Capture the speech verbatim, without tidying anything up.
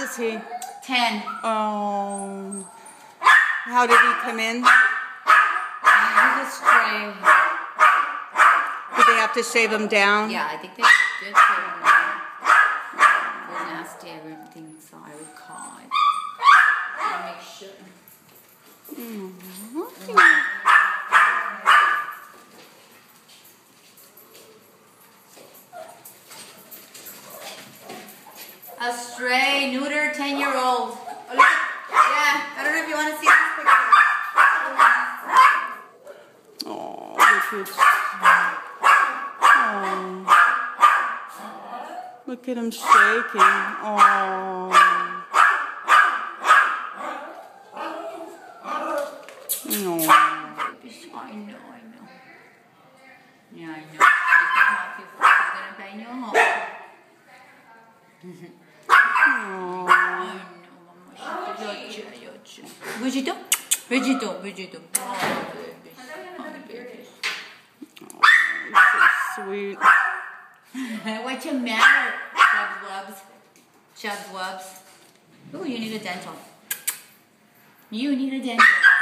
is he? Ten. Oh. How did he come in? He's a stray. Did they have to shave him down? Yeah, I think they did shave him down. It was nasty, everything, so I would call. I'll make sure. Mm-hmm. A stray, neuter, ten-year-old. Oh, look. Yeah, I don't know if you want to see this picture. Oh, look at, oh. Look at him shaking. Oh. No. I know, I know. Yeah, I know. She's gonna help you. She's gonna bang you home. Oh. Vegito? Vegito, Vegito. Oh, baby. Honey, baby. Oh, so sweet. What's your matter? Chubs wubs. Chubs wubs. Oh, you need a dental. You need a dental.